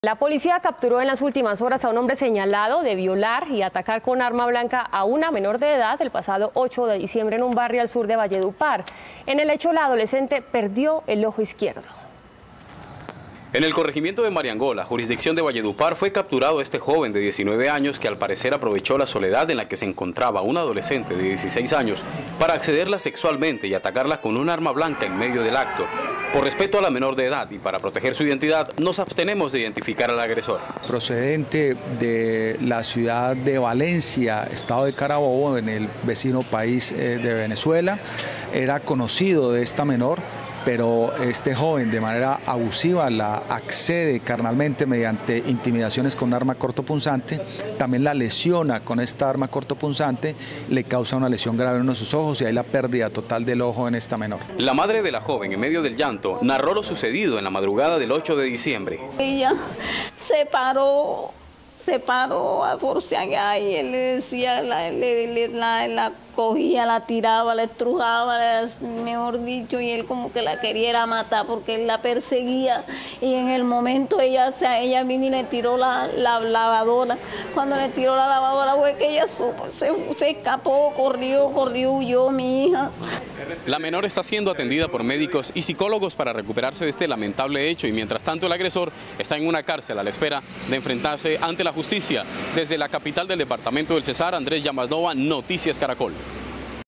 La policía capturó en las últimas horas a un hombre señalado de violar y atacar con arma blanca a una menor de edad el pasado 8 de diciembre en un barrio al sur de Valledupar. En el hecho, la adolescente perdió el ojo izquierdo. En el corregimiento de Mariangola, jurisdicción de Valledupar, fue capturado este joven de 19 años que al parecer aprovechó la soledad en la que se encontraba una adolescente de 16 años para accederla sexualmente y atacarla con un arma blanca en medio del acto. Por respeto a la menor de edad y para proteger su identidad, nos abstenemos de identificar al agresor. Procedente de la ciudad de Valencia, estado de Carabobo, en el vecino país de Venezuela, era conocido de esta menor, pero este joven de manera abusiva la accede carnalmente mediante intimidaciones con arma cortopunzante, también la lesiona con esta arma cortopunzante, le causa una lesión grave en uno de sus ojos y hay la pérdida total del ojo en esta menor. La madre de la joven, en medio del llanto, narró lo sucedido en la madrugada del 8 de diciembre. Ella se paró a forcear y él le decía, la cogía, la tiraba, la estrujaba, mejor dicho, y él como que la quería matar porque él la perseguía y en el momento ella vino y le tiró la lavadora. Cuando le tiró la lavadora fue que ella se escapó, corrió, huyó mi hija. La menor está siendo atendida por médicos y psicólogos para recuperarse de este lamentable hecho y mientras tanto el agresor está en una cárcel a la espera de enfrentarse ante la justicia. Desde la capital del departamento del Cesar, Andrés Llamasnova, Noticias Caracol.